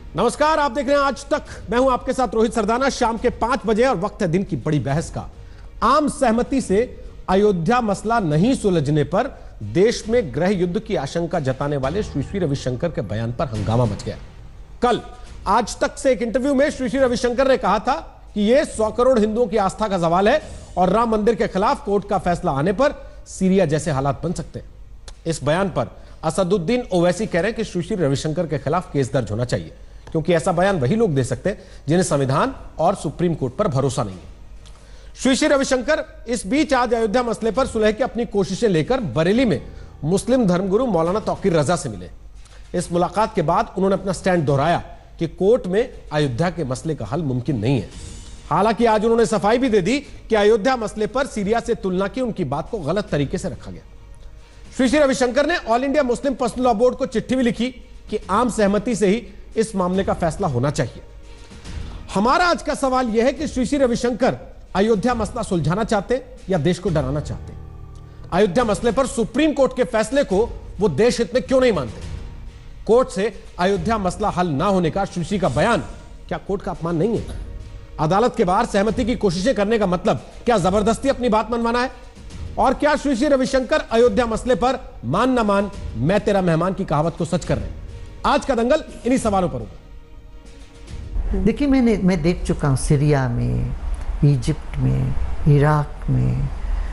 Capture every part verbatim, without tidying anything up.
नमस्कार, आप देख रहे हैं आज तक। मैं हूं आपके साथ रोहित सरदाना। शाम के पांच बजे और वक्त है दिन की बड़ी बहस का। आम सहमति से अयोध्या मसला नहीं सुलझने पर देश में गृह युद्ध की आशंका जताने वाले श्री श्री रविशंकर के बयान पर हंगामा मच गया। कल आज तक से एक इंटरव्यू में श्री श्री रविशंकर ने कहा था कि यह सौ करोड़ हिंदुओं की आस्था का सवाल है और राम मंदिर के खिलाफ कोर्ट का फैसला आने पर सीरिया जैसे हालात बन सकते हैं। इस बयान पर असदुद्दीन ओवैसी कह रहे हैं कि श्री श्री रविशंकर के खिलाफ केस दर्ज होना चाहिए, क्योंकि ऐसा बयान वही लोग दे सकते हैं जिन्हें संविधान और सुप्रीम कोर्ट पर भरोसा नहीं है। श्री श्री रविशंकर इस बीच आज अयोध्या मसले पर सुलह की अपनी कोशिशें लेकर बरेली में मुस्लिम धर्मगुरु मौलाना तौकीर रजा से मिले। इस मुलाकात के बाद उन्होंने अपना स्टैंड दोहराया कि कोर्ट में अयोध्या के मसले का हल मुमकिन नहीं है। हालांकि आज उन्होंने सफाई भी दे दी कि अयोध्या मसले पर सीरिया से तुलना की उनकी बात को गलत तरीके से रखा गया। श्री श्री रविशंकर ने all India Muslim personal law board को चिट्ठी भी लिखी कि आम सहमति से ही इस मामले का फैसला होना चाहिए। हमारा आज का सवाल यह है कि श्री श्री रविशंकर अयोध्या मसला सुलझाना चाहते या देश को डराना चाहते? अयोध्या मसले पर सुप्रीम कोर्ट के फैसले को वो देश हित में क्यों नहीं मानते? कोर्ट से अयोध्या मसला हल ना होने का श्री श्री का बयान क्या कोर्ट का अपमान नहीं है? अदालत के बाहर सहमति की कोशिशें करने का मतलब क्या जबरदस्ती अपनी बात मनवाना है? और क्या श्री श्री रविशंकर अयोध्या मसले पर मान न मान मैं तेरा मेहमान की कहावत को सच कर रहे हैं? आज का दंगल इन्हीं सवालों पर होगा। देखिए, मैंने मैं देख चुका हूं सीरिया में, इजिप्ट में, इराक में,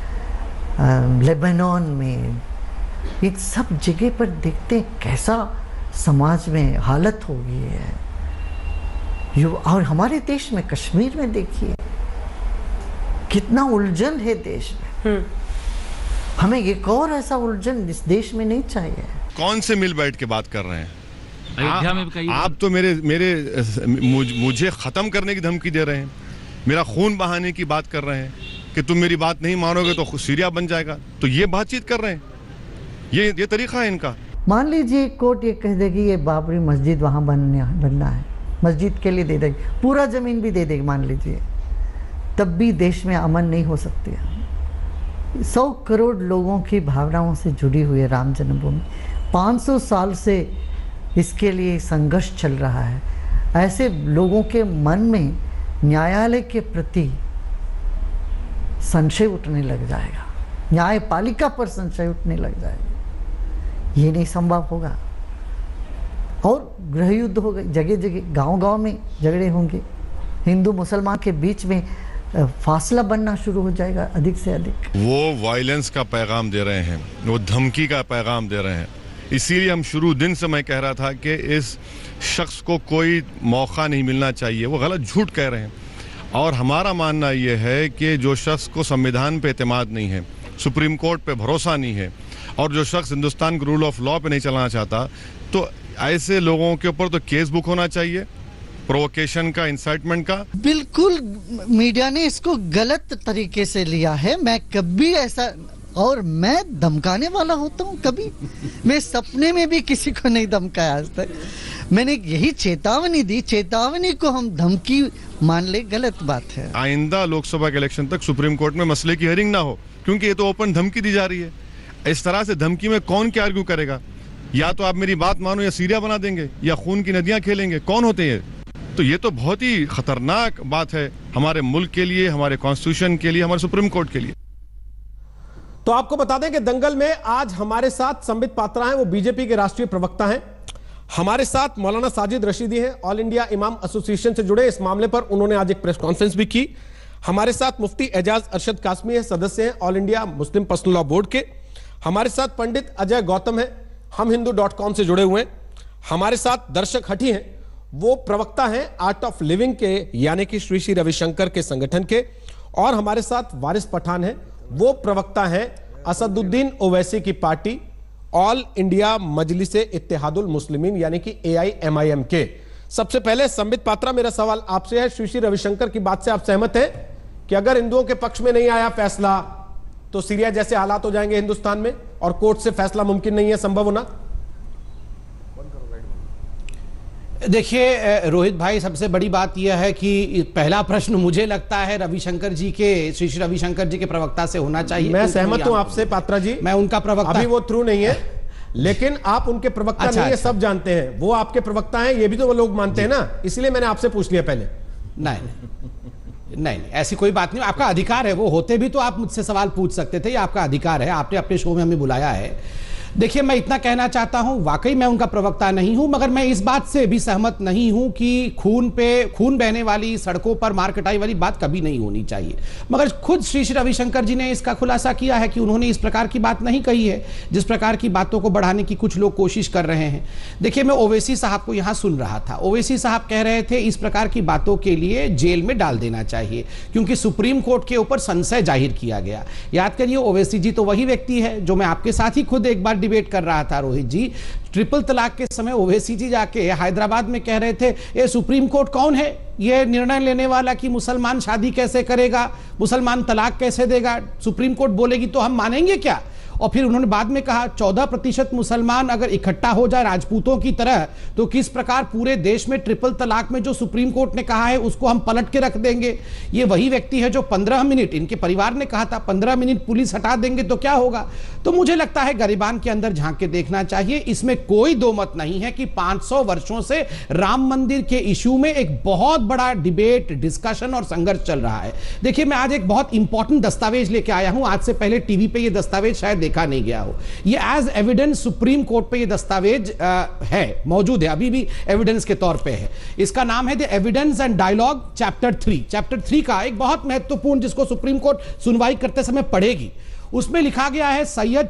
लेबनान में, इन सब जगह पर देखते हैं कैसा समाज में हालत हो गई है। और हमारे देश में, कश्मीर में देखिए कितना उलझन है देश में। हमें एक और ऐसा उलझन इस देश में नहीं चाहिए। कौन से मिल बैठ के बात कर रहे हैं? अयोध्या में कई आप तो मेरे मेरे मुझ, मुझे खत्म करने की धमकी दे रहे हैं, मेरा खून बहाने की बात कर रहे हैं कि तुम मेरी बात नहीं मानोगे तो सीरिया बन जाएगा। तो ये बातचीत कर रहे हैं, ये ये तरीका है इनका। मान लीजिए कोर्ट ये कह देगी ये बाबरी मस्जिद वहाँ बनना बनना है, मस्जिद के लिए दे देगी, पूरा जमीन भी दे देगी मान लीजिए, तब भी देश में अमन नहीं हो सकती है। सौ करोड़ लोगों की भावनाओं से जुड़ी हुई है राम जन्मभूमि। पाँच सौ साल से इसके लिए संघर्ष चल रहा है। ऐसे लोगों के मन में न्यायालय के प्रति संशय उठने लग जाएगा, न्यायपालिका पर संशय उठने लग जाएगा। ये नहीं संभव होगा और गृह युद्ध होगा, जगह जगह गांव-गांव में झगड़े होंगे, हिंदू मुसलमान के बीच में फासला बनना शुरू हो जाएगा अधिक से अधिक। वो वायलेंस का पैगाम दे रहे हैं, वो धमकी का पैगाम दे रहे हैं। इसीलिए हम शुरू दिन से मैं कह रहा था कि इस शख्स को कोई मौका नहीं मिलना चाहिए। वो गलत झूठ कह रहे हैं और हमारा मानना यह है कि जो शख्स को संविधान पे एतमाद नहीं है, सुप्रीम कोर्ट पे भरोसा नहीं है और जो शख्स हिंदुस्तान के रूल ऑफ लॉ पे नहीं चलाना चाहता, तो ऐसे लोगों के ऊपर तो केस बुक होना चाहिए, प्रोवोकेशन का, इंसाइटमेंट का। बिल्कुल मीडिया ने इसको गलत तरीके से लिया है। मैं कभी ऐसा, और मैं धमकाने वाला होता हूँ कभी? मैं सपने में भी किसी को नहीं धमकाया आज तक। मैंने यही चेतावनी दी, चेतावनी को हम धमकी मान ले, गलत बात है। आइंदा लोकसभा के इलेक्शन तक सुप्रीम कोर्ट में मसले की हियरिंग ना हो, क्योंकि ये तो ओपन धमकी दी जा रही है। इस तरह से धमकी में कौन क्या आर्ग्यू करेगा? या तो आप मेरी बात मानो या सीरिया बना देंगे या खून की नदियां खेलेंगे। कौन होते हैं? तो ये तो बहुत ही खतरनाक बात है हमारे मुल्क के लिए, हमारे कॉन्स्टिट्यूशन के लिए, हमारे सुप्रीम कोर्ट के लिए। तो आपको बता दें कि दंगल में आज हमारे साथ संबित पात्रा हैं, वो बीजेपी के राष्ट्रीय प्रवक्ता हैं। हमारे साथ मौलाना साजिद रशीदी हैं, ऑल इंडिया इमाम एसोसिएशन से जुड़े। इस मामले पर उन्होंने आज एक प्रेस कॉन्फ्रेंस भी की। हमारे साथ मुफ्ती एजाज अरशद कासमी है, सदस्य हैं all India Muslim personal law board के। हमारे साथ पंडित अजय गौतम है, हम हिंदू डॉट कॉम से जुड़े हुए हैं। हमारे साथ दर्शक हठी हैं, वो प्रवक्ता हैं आर्ट ऑफ लिविंग के, यानी कि श्री श्री रविशंकर के संगठन के। और हमारे साथ वारिस पठान हैं, वो प्रवक्ता हैं असदुद्दीन ओवैसी की party all India Majlis-e Ittehadul Muslimeen, यानी कि ए आई एम आई एम के। सबसे पहले संबित पात्रा, मेरा सवाल आपसे है, श्री श्री रविशंकर की बात से आप सहमत हैं कि अगर हिंदुओं के पक्ष में नहीं आया फैसला तो सीरिया जैसे हालात हो जाएंगे हिंदुस्तान में और कोर्ट से फैसला मुमकिन नहीं है, संभव होना? देखिए रोहित भाई, सबसे बड़ी बात यह है कि पहला प्रश्न मुझे लगता है रविशंकर जी के, श्री श्री रविशंकर जी के प्रवक्ता से होना चाहिए। मैं सहमत हूं आपसे पात्रा जी, मैं उनका प्रवक्ता, अभी वो थ्रू नहीं है लेकिन आप उनके प्रवक्ता अच्छा, नहीं है, अच्छा। सब जानते हैं। वो आपके प्रवक्ता हैं, ये भी तो वो लोग मानते हैं ना, इसलिए मैंने आपसे पूछ लिया पहले। नहीं नहीं नहीं नहीं ऐसी कोई बात नहीं, आपका अधिकार है। वो होते भी तो आप मुझसे सवाल पूछ सकते थे, ये आपका अधिकार है। आपने अपने शो में हमें बुलाया है। देखिए, मैं इतना कहना चाहता हूं, वाकई मैं उनका प्रवक्ता नहीं हूं, मगर मैं इस बात से भी सहमत नहीं हूं कि खून पे खून बहने वाली, सड़कों पर मार कटाई वाली बात कभी नहीं होनी चाहिए। मगर खुद श्री श्री रविशंकर जी ने इसका खुलासा किया है कि उन्होंने इस प्रकार की बात नहीं कही है, जिस प्रकार की बातों को बढ़ाने की कुछ लोग कोशिश कर रहे हैं। देखिए, मैं ओवैसी साहब को यहां सुन रहा था। ओवैसी साहब कह रहे थे इस प्रकार की बातों के लिए जेल में डाल देना चाहिए, क्योंकि सुप्रीम कोर्ट के ऊपर संशय जाहिर किया गया। याद करिए, ओवैसी जी तो वही व्यक्ति है जो मैं आपके साथ ही खुद एक बार डिबेट कर रहा था, रोहित जी। ट्रिपल तलाक के समय ओवैसी जी जाके हैदराबाद में कह रहे थे ये सुप्रीम कोर्ट कौन है ये निर्णय लेने वाला कि मुसलमान शादी कैसे करेगा, मुसलमान तलाक कैसे देगा, सुप्रीम कोर्ट बोलेगी तो हम मानेंगे क्या। और फिर उन्होंने बाद में कहा चौदह प्रतिशत मुसलमान अगर इकट्ठा हो जाए राजपूतों की तरह तो किस प्रकार पूरे देश में ट्रिपल तलाक में जो सुप्रीम कोर्ट ने कहा है उसको हम पलट के रख देंगे। ये वही व्यक्ति है जो पंद्रह मिनट, इनके परिवार ने कहा था पंद्रह मिनट पुलिस हटा देंगे तो क्या होगा। तो मुझे लगता है गरिबान के अंदर झांक के देखना चाहिए। इसमें कोई दो मत नहीं है कि पांच सौ वर्षों से राम मंदिर के इशू में एक बहुत बड़ा डिबेट, डिस्कशन और संघर्ष चल रहा है। देखिए, मैं आज एक बहुत इंपॉर्टेंट दस्तावेज लेके आया हूं। आज से पहले टीवी पे ये दस्तावेज शायद देखा नहीं गया हो। ये एज एविडेंस सुप्रीम कोर्ट पे ये दस्तावेज आ, है, मौजूद है, अभी भी एविडेंस के तौर पे है। इसका नाम है the evidence and dialogue chapter three. Chapter three का एक बहुत महत्वपूर्ण, जिसको सुप्रीम कोर्ट सुनवाई करते समय पढ़ेगी। उसमें लिखा गया है सैयद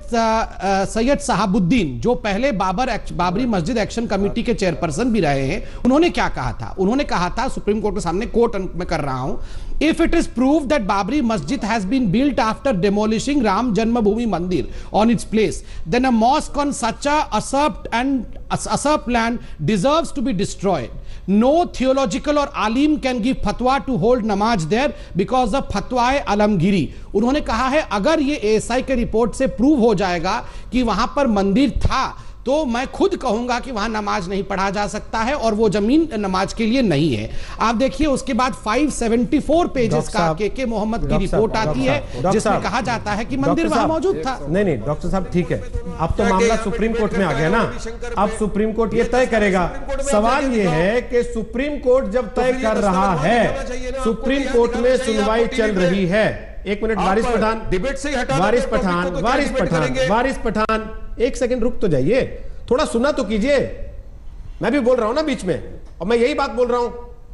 सैयद साहबुद्दीन, जो पहले बाबर बाबरी मस्जिद एक्शन कमेटी के चेयरपर्सन भी रहे हैं, उन्होंने क्या कहा था। उन्होंने कहा था, सुप्रीम कोर्ट के सामने कोर्ट में कर रहा हूं, if it is proved that Babri Masjid has been built after demolishing Ram Janmabhoomi Mandir on its place, then a mosque on such a usurped and usurped land deserves to be destroyed. No theological or alim can give fatwa to hold namaz there because of fatwa alamgiri. उन्होंने कहा है अगर ये ASI के report से prove हो जाएगा कि वहां पर मंदिर था तो मैं खुद कहूंगा कि वहां नमाज नहीं पढ़ा जा सकता है और वो जमीन नमाज के लिए नहीं है। आप देखिए, उसके बाद पाँच सौ चौहत्तर पेजेस का के के मोहम्मद की रिपोर्ट आती है जिसमें कहा जाता है कि मंदिर वहां मौजूद था। नहीं नहीं डॉक्टर साहब, ठीक है, अब तो मामला सुप्रीम कोर्ट में आ गया ना। अब सुप्रीम कोर्ट ये तय करेगा। सवाल ये है कि सुप्रीम कोर्ट जब तय कर रहा है, सुप्रीम कोर्ट में सुनवाई चल रही है। एक मिनट, वारिस पठान, डिबेट से ही हटा, वारिस पठान, वारिस पठान, वारिस पठान, एक सेकंड रुक तो जाइए, थोड़ा सुना तो कीजिए। मैं भी बोल रहा हूं ना बीच में, और मैं यही बात बोल रहा हूं।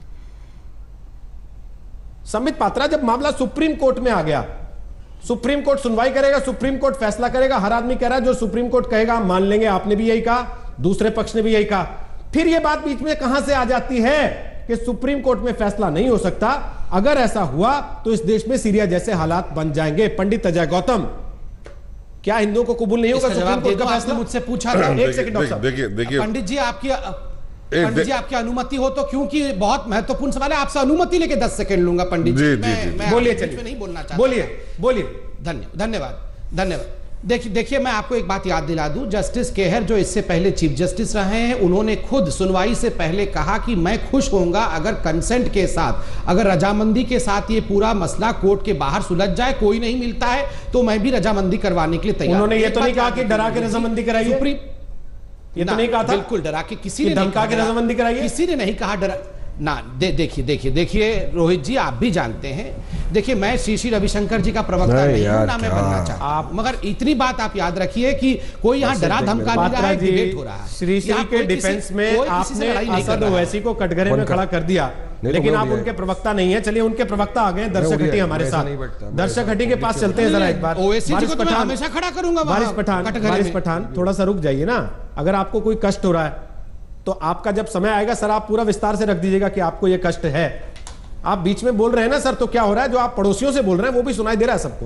संबित पात्रा, जब मामला सुप्रीम कोर्ट में आ गया, सुप्रीम कोर्ट सुनवाई करेगा, सुप्रीम कोर्ट फैसला करेगा। हर आदमी कह रहा है जो सुप्रीम कोर्ट कहेगा हम मान लेंगे। आपने भी यही कहा, दूसरे पक्ष ने भी यही कहा। फिर यह बात बीच में कहां से आ जाती है कि सुप्रीम कोर्ट में फैसला नहीं हो सकता। अगर ऐसा हुआ तो इस देश में सीरिया जैसे हालात बन जाएंगे। पंडित अजय गौतम, क्या हिंदुओं को कबूल नहीं होगा सुप्रीम कोर्ट का फैसला? मुझसे पूछा था। एक सेकंड डॉक्टर साहब, देखिए देखिए पंडित जी, आपकी पंडित जी आपकी अनुमति हो तो, क्योंकि बहुत महत्वपूर्ण सवाल है, आपसे अनुमति लेके दस सेकंड लूंगा पंडित जी। बोलिए, चलिए, नहीं बोलना चाहता, बोलिए बोलिए। धन्यवाद धन्यवाद धन्यवाद। देखिए देखिए मैं आपको एक बात याद दिला दूं, जस्टिस केहर जो इससे पहले चीफ जस्टिस रहे हैं, उन्होंने खुद सुनवाई से पहले कहा कि मैं खुश होऊंगा अगर कंसेंट के साथ, अगर रजामंदी के साथ ये पूरा मसला कोर्ट के बाहर सुलझ जाए, कोई नहीं मिलता है तो मैं भी रजामंदी करवाने के लिए तैयार। उन्होंने ये तो नहीं कहा कि डरा के रजामंदी कराइए, सुप्रीम ये तो नहीं कहा था। बिल्कुल डरा के किसी ने धमका के रजामंदी कराइए, किसी ने नहीं कहा डरा ना। दे, देखिए देखिए देखिए रोहित जी, आप भी जानते हैं, देखिए मैं श्री श्री रविशंकर जी का प्रवक्ता नहीं हूं, ना मैं बनना चाहता आप, मगर इतनी बात आप याद रखिए कि कोई यहाँ डरा धमका नहीं रहा है, डिबेट हो रहा है। श्री श्री के डिफेंस में आपने असद ओवैसी को कटघरे में खड़ा कर दिया, लेकिन आप उनके प्रवक्ता नहीं है। चलिए, उनके प्रवक्ता आ गए, दर्शक हटी हमारे साथ। दर्शक हटी के पास चलते हैं जरा एक बार। ओवैसी जी को तो मैं हमेशा खड़ा करूंगा। वारिस पठान, वारिस पठान, थोड़ा सा रुक जाइए ना। अगर आपको कोई कष्ट हो रहा है तो आपका जब समय आएगा सर, आप पूरा विस्तार से रख दीजिएगा कि आपको यह कष्ट है। आप बीच में बोल रहे हैं ना सर, तो क्या हो रहा है, जो आप पड़ोसियों से बोल रहे हैं वो भी सुनाई दे रहा है सबको।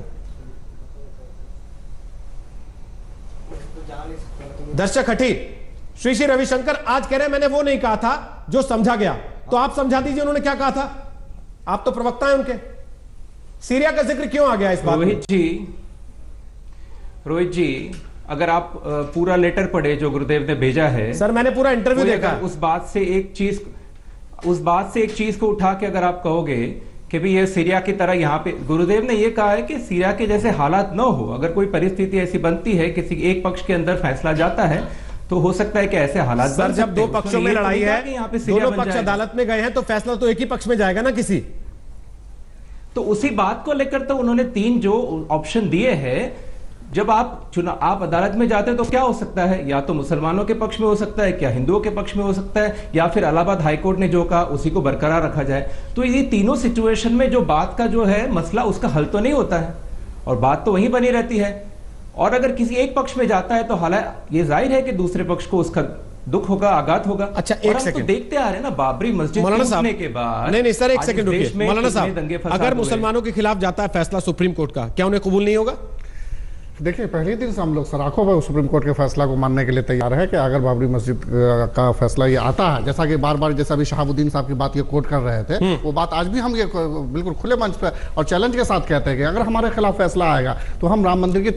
दर्शक हटी, श्री श्री रविशंकर आज कह रहे हैं मैंने वो नहीं कहा था जो समझा गया, तो आप समझा दीजिए उन्होंने क्या कहा था। आप तो प्रवक्ता हैं उनके। सीरिया का जिक्र क्यों आ गया इस बात में? रोहित जी, रोहित जी अगर आप पूरा लेटर पढ़े जो गुरुदेव ने भेजा है। सर मैंने पूरा इंटरव्यू देखा। उस बात से एक चीज उस बात से एक चीज को उठा के अगर आप कहोगे कि भी ये सीरिया की तरह यहाँ पे गुरुदेव ने ये कहा है कि सीरिया के जैसे हालात न हो, अगर कोई परिस्थिति ऐसी बनती है किसी एक पक्ष के अंदर फैसला जाता है तो हो सकता है कि ऐसे हालात सर जब दो पक्षों में लड़ाई है, यहाँ पे दोनों पक्ष अदालत में गए हैं तो फैसला तो एक ही पक्ष में जाएगा ना किसी। तो उसी बात को लेकर तो उन्होंने तीन जो ऑप्शन दिए हैं, जब आप चुनाव आप अदालत में जाते हैं तो क्या हो सकता है, या तो मुसलमानों के पक्ष में हो सकता है, क्या हिंदुओं के पक्ष में हो सकता है, या फिर इलाहाबाद हाईकोर्ट ने जो कहा उसी को बरकरार रखा जाए। तो ये तीनों सिचुएशन में जो बात का जो है मसला उसका हल तो नहीं होता है और बात तो वहीं बनी रहती है। और अगर किसी एक पक्ष में जाता है तो हालांकि ये जाहिर है कि दूसरे पक्ष को उसका दुख होगा, आघात होगा। अच्छा एक सेकंड, तो देखते आ रहे हैं ना बाबरी मस्जिद टूटने के बाद। नहीं नहीं सर एक सेकंड रुकिए मौलाना साहब, अगर मुसलमानों के खिलाफ जाता है फैसला सुप्रीम कोर्ट का, क्या उन्हें कबूल नहीं होगा? देखिए पहले दिन से हम लोग सराखों पर सुप्रीम कोर्ट के फैसला को मानने के लिए तैयार है कि अगर बाबरी मस्जिद का फैसला ये आता है, जैसा कि बार बार जैसा अभी शहाबुद्दीन साहब की बात ये कोट कर रहे थे, वो बात आज भी हम ये बिल्कुल खुले मंच पे और चैलेंज के साथ कहते हैं कि अगर हमारे खिलाफ फैसला आएगा तो हम राम मंदिर की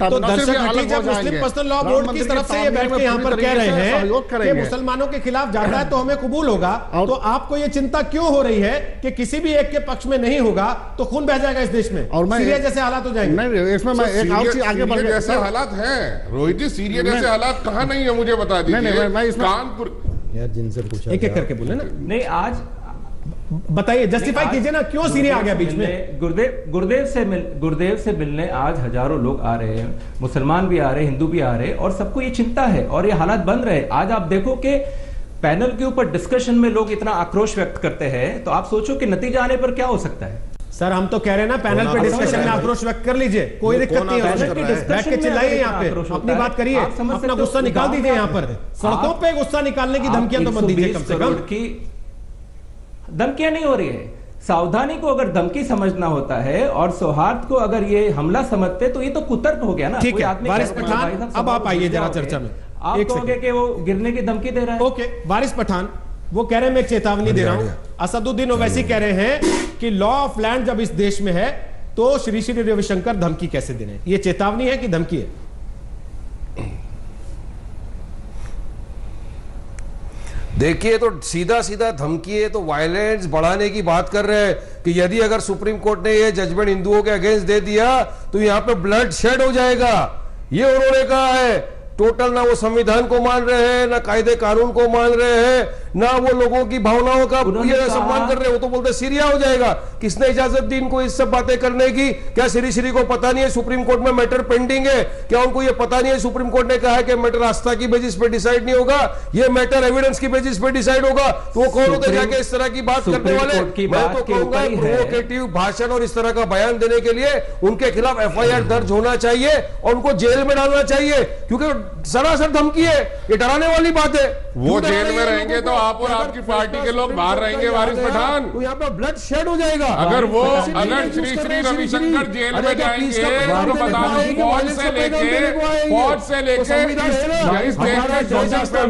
मुसलमानों के खिलाफ जाता है तो हमें कबूल होगा, तो आपको ये चिंता क्यों हो रही है कि किसी भी एक के पक्ष में नहीं होगा तो खून बह जाएगा इस देश में और सीरिया जैसे हालात हो जाएंगे? नहीं, इसमें मैं एक और चीज आगे बढ़ जैसे हालात हैं रोहित जी, सीरिया जैसे हालात कहाँ नहीं है मुझे बता दीजिए। कानपुर यार जिनसे पूछा एक एक करके बोले ना। नहीं आज बताइए, जस्टिफाई कीजिए ना क्यों सीरिया आ गया बीच में। गुरुदेव गुरुदेव से मिल गुरुदेव से मिलने आज हजारों लोग आ रहे हैं, मुसलमान भी आ रहे हैं, हिंदू भी आ रहे हैं और सबको ये चिंता है और ये हालात बन रहे हैं। आज आप देखो कि पैनल के ऊपर डिस्कशन में लोग इतना आक्रोश व्यक्त करते हैं, तो आप सोचो कि नतीजा आने पर क्या हो सकता है। सर हम तो कह रहे हैं ना पैनल पे डिस्कशन में आक्रोश व्यक्त कर लीजिए, कोई दिक्कत नहीं है, बैठ के चिल्लाइए, यहाँ पे अपनी बात करिए, अपना गुस्सा निकाल दीजिए। यहाँ पर सड़कों पे गुस्सा निकालने की धमकियां तो मत दीजिए कम से कम। की धमकियां नहीं हो रही है, सावधानी को अगर धमकी समझना होता है और सौहार्द को अगर ये हमला समझते तो ये तो कुतर्क हो गया ना। ठीक है वारिस पठान, अब आप आइए जरा चर्चा में। आप कहोगे कि वो गिरने की धमकी दे रहा है। ओके वारिस पठान वो कह रहे हैं मैं चेतावनी दे रहा हूं, असदुद्दीन ओवैसी कह रहे हैं कि लॉ ऑफ लैंड जब इस देश में है तो श्री श्री रविशंकर धमकी कैसे दे रहे हैं? ये चेतावनी है कि धमकी है? देखिए तो सीधा सीधा धमकी है, तो वायलेंस बढ़ाने की बात कर रहे हैं कि यदि अगर सुप्रीम कोर्ट ने ये जजमेंट हिंदुओं के अगेंस्ट दे दिया तो यहां पे ब्लड शेड हो जाएगा, ये उन्होंने कहा है। टोटल ना वो संविधान को मान रहे हैं, ना कायदे कानून को मान रहे हैं, ना वो लोगों की भावनाओं का ये सम्मान कर रहे हैं। वो तो बोलते सीरिया हो जाएगा। किसने इजाजत दी इनको इस सब बातें करने की? क्या श्री श्री को पता नहीं है सुप्रीम कोर्ट में मैटर पेंडिंग है? क्या उनको ये पता नहीं है सुप्रीम कोर्ट ने कहा है कि मैटर आस्था की बेसिस पे डिसाइड नहीं होगा, ये मैटर एविडेंस की बेसिस पे डिसाइड होगा? तो वो कौन होते जाके इस तरह की बात करने वाले? मैं तो कहूंगा प्रोवोकेटिव भाषण और इस तरह का बयान देने के लिए उनके खिलाफ एफ आई आर दर्ज होना चाहिए और उनको जेल में डालना चाहिए, क्योंकि सरासर धमकी है, ये डराने वाली बात है। वो जेल में रहेंगे तो आप और आपकी पार्टी के लोग बाहर रहेंगे वारिस पठान, तो यहाँ पे ब्लड शेड हो जाएगा। अगर वो अगर श्री श्री रविशंकर जेल में जाएंगे तो बता दूं फौज से लेके फौज से लेके इस देश में जो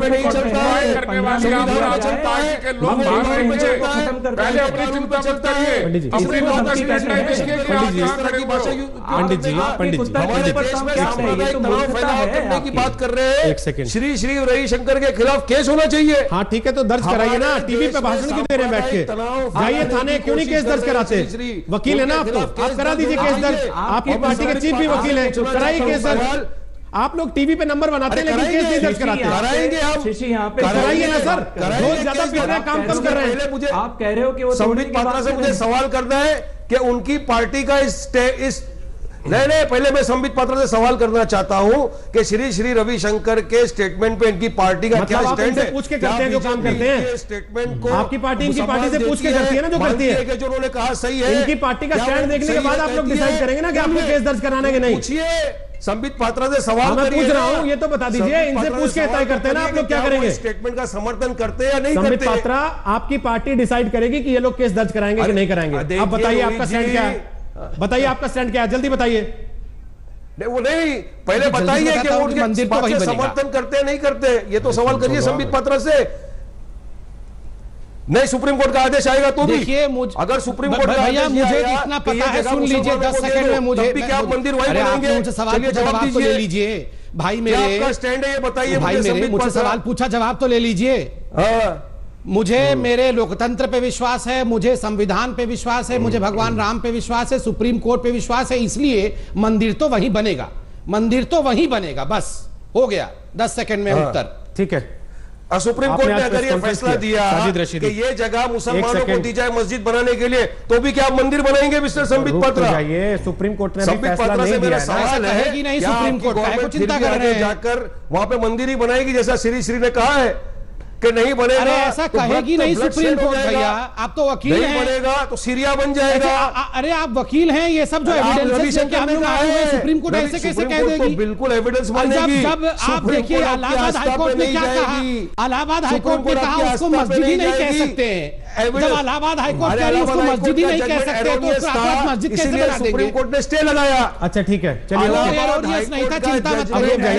करने वाले पार्टी के लोग बाहर रहेंगे। पहले अपनी चिंता मत करिए, अपनी लोकल निर्णय देखिए कि आप कहां खड़े हो। पंडित जी पंडित जी हमारे देश में सामुदायिक तनाव फैलाव करने की बात कर रहे हैं। एक सेकंड, श्री श्री रविशंकर के खिलाफ केस होना चाहिए। हाँ ठीक है तो दर्ज कराइए ना, टीवी पे भाषण क्यों दे रहे हैं बैठ के? जाइए थाने, क्यों नहीं केस दर्ज कराते? वकील है ना आप, तो आप करा दीजिए केस दर्ज, आपकी पार्टी के चीफ भी वकील है, कराइए केस दर्ज। आप लोग टीवी पे नंबर बनाते हैं लेकिन केस नहीं दर्ज कराते। कराएंगे हम, यहाँ पे कराइए ना सर, बहुत ज्यादा पीछे काम कम कर रहे हैं। मुझे आप कह रहे हो कि वो संबित पात्रा से मुझे सवाल करना है कि उनकी पार्टी का इस इस नहीं नहीं पहले मैं संबित पात्रा से सवाल करना चाहता हूं कि श्री श्री रविशंकर के स्टेटमेंट पे इनकी पार्टी का क्या स्टैंड है? पूछ के करते हैं जो काम करते हैं स्टेटमेंट को आपकी पार्टी इनकी पार्टी से पूछ के करती है ना जो करती है, जो उन्होंने कहा सही है। इनकी पार्टी का स्टैंड देखने के बाद आप लोग डिसाइड करेंगे ना कि आपको केस दर्ज कराना है कि नहीं। पूछिए संबित पात्रा से सवाल मैं पूछ रहा हूं, ये तो बता दीजिए, इनसे पूछ के तय करते हैं ना आप लोग क्या करेंगे? स्टेटमेंट का समर्थन करते हैं या नहीं संबित करते? पात्रा आपकी पार्टी डिसाइड करेगी कि ये लोग केस दर्ज कराएंगे कि नहीं कराएंगे। अब बताइए आपका स्टैंड क्या है, बताइए आपका स्टैंड क्या है, जल्दी बताइए। नहीं वो नहीं, पहले बताइए कि वो मंदिर को वही समर्थन करते हैं नहीं करते, ये तो सवाल करिए संबित पात्रा से। नहीं सुप्रीम कोर्ट का आदेश आएगा तो भी देखिए, अगर सुप्रीम कोर्ट का भैया मुझे इतना पता है, सुन लीजिए दस सेकंड में मुझे भी क्या मंदिर वही बनाएंगे? मुझे सवाल का जवाब तो ले लीजिए भाई मेरे, आपका स्टैंड है ये बताइए भाई मेरे, मुझसे सवाल पूछा जवाब तो ले लीजिए। मुझे मेरे लोकतंत्र पे विश्वास है, मुझे संविधान पे विश्वास है, मुझे भगवान राम पे विश्वास है, सुप्रीम कोर्ट पे विश्वास है, इसलिए मंदिर तो वहीं बनेगा, मंदिर तो वहीं बनेगा। बस हो गया, दस सेकंड में उत्तर। ठीक है, सुप्रीम कोर्ट ने अगर ये फैसला दिया कि ये जगह मुसलमानों को दी जाए मस्जिद बनाने के लिए, तो भी क्या आप मंदिर बनाएंगे मिस्टर संबित पात्रा? ये सुप्रीम कोर्ट ने फैसला नहीं दिया है। सवाल है कि नहीं सुप्रीम कोर्ट का चिंता कर रहे हैं जाकर वहां पे मंदिर ही बनाएगी जैसा श्री श्री ने कहा है कि नहीं बनेगा? अरे ऐसा तो कहेगी नहीं सुप्रीम कोर्ट भैया, आप तो वकील हैं। नहीं बनेगा तो सीरिया बन जाएगा। अरे आप वकील हैं, ये सब जो एविडेंस सुप्रीम कोर्ट ऐसे कैसे कह देगी? बिल्कुल एविडेंस मानेगी। जब आप देखिए इलाहाबाद हाईकोर्ट ने क्या कहा, इलाहाबाद हाईकोर्ट ने कहा उसको मस्जिद ही नहीं कह सकते हैं। जब इलाहाबाद हाईकोर्ट कह रही है उसको मस्जिद ही नहीं कह सकते, तो मस्जिद कैसे बना देंगे? सुप्रीम कोर्ट ने स्टे लगाया। अच्छा ठीक है, चलिए नहीं था, चिंता मत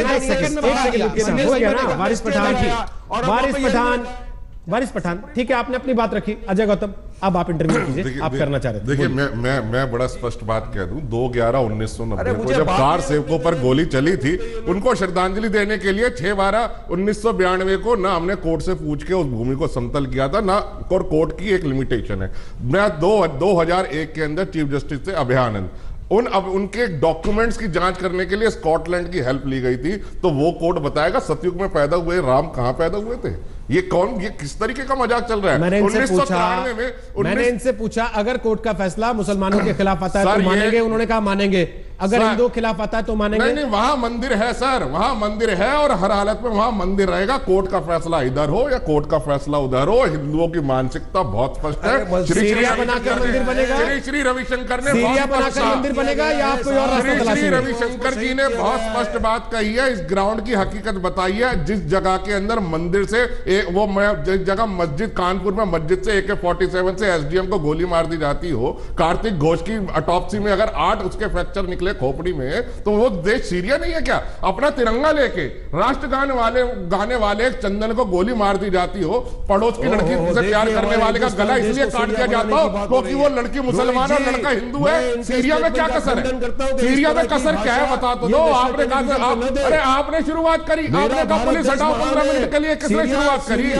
करिए। वारिस पठान, वारिस पठान, वारिस पठान, ठीक है, आपने अपनी बात रखी। अजय गौतम, अब आप इंटरव्यू कीजिए, आप करना चाह रहे थे। देखिए, मैं मैं मैं बड़ा स्पष्ट बात कह दूं, दो ग्यारह उन्नीस सौ नब्बे को जब कार सेवकों पर गोली चली थी, उनको श्रद्धांजलि देने के लिए छह बारह उन्नीस सौ बयानवे को ना हमने कोर्ट से पूछ के उस भूमि को समतल किया था, ना और कोर्ट की एक लिमिटेशन है। मैं दो दो हजार एक के अंदर चीफ जस्टिस से अभयानंद उन अब उनके डॉक्यूमेंट्स की जांच करने के लिए स्कॉटलैंड की हेल्प ली गई थी, तो वो कोर्ट बताएगा सतयुग में पैदा हुए राम कहां पैदा हुए थे। ये कौन, ये किस तरीके का मजाक चल रहा है? मैंने इनसे पूछा, मैंने इनसे पूछा अगर कोर्ट का फैसला मुसलमानों के खिलाफ आता है तो मानेंगे? उन्होंने कहा मानेंगे। अगर हिंदुओं के खिलाफ आता है तो मानेंगे? नहीं नहीं, वहां मंदिर है सर, वहां मंदिर है और हर हालत में वहां मंदिर रहेगा। कोर्ट का फैसला इधर हो या कोर्ट का फैसला उधर हो, हिंदुओं की मानसिकता बहुत स्पष्ट है। सीरिया बनाकर मंदिर बनेगा, श्री श्री रविशंकर ने सीरिया बनाकर मंदिर बनेगा या आप कोई और रास्ता तलाशेंगे? श्री रविशंकर जी ने बहुत स्पष्ट बात कही है, इस ग्राउंड की हकीकत बताई है। जिस जगह के अंदर मंदिर से एक वो मैं जगह मस्जिद, कानपुर में मस्जिद से ए के फोर्टी सेवन से एसडीएम को गोली मार दी जाती हो, कार्तिक घोष की ऑटोप्सी में अगर आठ उसके फ्रैक्चर निकले खोपड़ी में, तो वो देश सीरिया नहीं है क्या? अपना तिरंगा लेके राष्ट्रगान वाले गाने वाले चंदन को गोली मार दी जाती हो, पड़ोस की लड़की से प्यार करने वाले का गला इसलिए काट दिया जाता हो क्योंकि वो लड़की मुसलमान और लड़का हिंदू है। सीरिया में क्या कसर है? सीरिया में कसर क्या है बता तो दो। आपने कहा, अरे आपने शुरुआत करी, आपने कहा पुलिस हटाओ पंद्रह मिनट के लिए, किसने शुरुआत करी?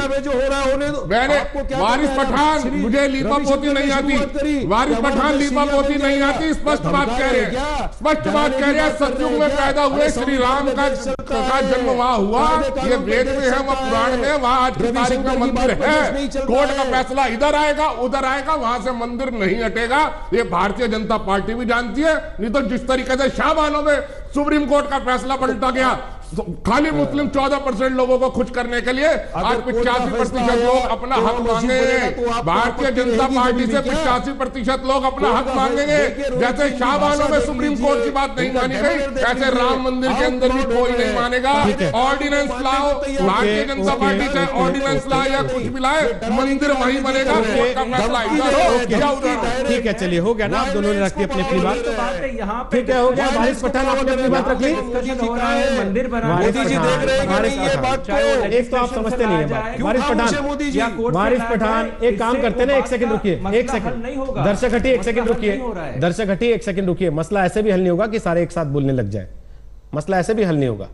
मैंने वारिस पठान, मुझे लीपा पोती नहीं आती, वारिस पठान लीपा पोती नहीं आती, स्पष्ट बात कह रहे हैं, स्पष्ट बात कह रहे हैं। सतयुग में पैदा हुए श्री राम का, का जन्म वहां हुआ, ये वेद में है, वह पुराण में, वहां आज की तारीख में मंदिर है। कोर्ट का फैसला इधर आएगा उधर आएगा, वहां से मंदिर नहीं हटेगा। ये भारतीय जनता पार्टी भी जानती है। नहीं तो जिस तरीके से शाहबानों में सुप्रीम कोर्ट का फैसला पलटा गया, तो खाली मुस्लिम चौदह परसेंट लोगों को खुश करने के लिए आज पिचासी प्रतिशत लोग अपना हक मांगेंगे। भारतीय जनता पार्टी से पिचासी प्रतिशत लोग अपना हक मांगेंगे। जैसे शाहबानों में सुप्रीम कोर्ट की बात नहीं मानी गई, ऐसे राम मंदिर के अंदर भी कोई नहीं मानेगा। ऑर्डिनेंस लाओ, भारतीय जनता पार्टी से ऑर्डिनेंस लाए या कुछ भी लाए, मंदिर वहीं बनेगा। कोर्ट का फैसला इधर हो या उधर। ठीक है, चलिए हो गया ना, आप दोनों ने रखी अपनी अपनी बात। ठीक है, हो गया। वारिस पठान आपने अपनी बात रख ली। मंदिर मोदी जी देख रहे हैं कि ये बात को, एक तो आप समझते नहीं है। वारिस पठान, मोदी जी, वारिस पठान एक काम करते ना, एक सेकंड रुकिए, एक सेकंड, दर्शक हटी, एक सेकंड रुकिए, दर्शक हटी, एक सेकंड रुकिए। मसला ऐसे भी हल नहीं होगा कि सारे एक साथ बोलने लग जाए। मसला ऐसे भी हल नहीं होगा।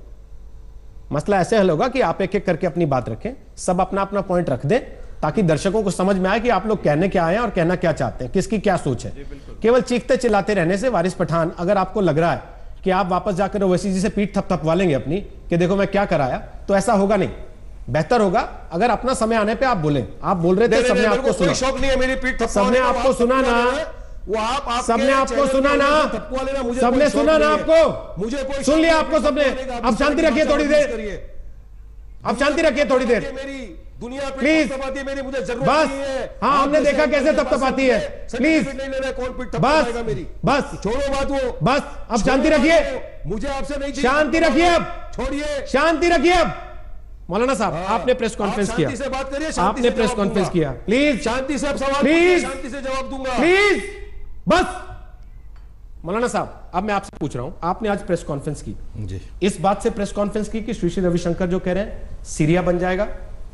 मसला ऐसे हल होगा कि आप एक एक करके अपनी बात रखें, सब अपना अपना पॉइंट रख दें, ताकि दर्शकों को समझ में आए कि आप लोग कहने क्या आए हैं और कहना क्या चाहते हैं, किसकी क्या सोच है। केवल चीखते चिल्लाते रहने से, वारिस पठान, अगर आपको लग रहा है कि आप वापस जाकर ओवैसी जी से पीठ थपथपवा लेंगे अपनी कि देखो मैं क्या कराया, तो ऐसा होगा नहीं। बेहतर होगा अगर अपना समय आने पे आप बोलें। आप बोल रहे थे, सबने आपको सुना, शौक नहीं है मेरी पीठ सबने आपको सुना ना, वो आप सबने आपको सुना ना, सबने सुना ना आपको, मुझे कोई सुन लिया आपको सबने। अब शांति रखिए थोड़ी देर, अब शांति रखिए थोड़ी देर दुनिया प्लीज, मेरी मुझे जरूरत बस। नहीं है। हाँ, हमने देखा कैसे थपथपाती है। प्लीज बस, बस छोड़ो बात वो, बस अब शांति रखिए, मुझे आपसे नहीं, शांति रखिए, अब छोड़िए, शांति रखिए। अब मौलाना साहब, आपने प्रेस कॉन्फ्रेंस किया, शांति से बात करिए, आपने प्रेस कॉन्फ्रेंस किया, प्लीज शांति से आप सवाल प्लीज, शांति से जवाब दूंगा, प्लीज बस। मौलाना साहब, अब मैं आपसे पूछ रहा हूं, आपने आज प्रेस कॉन्फ्रेंस की जी, इस बात से प्रेस कॉन्फ्रेंस की कि श्री श्री रविशंकर जो कह रहे हैं सीरिया बन जाएगा,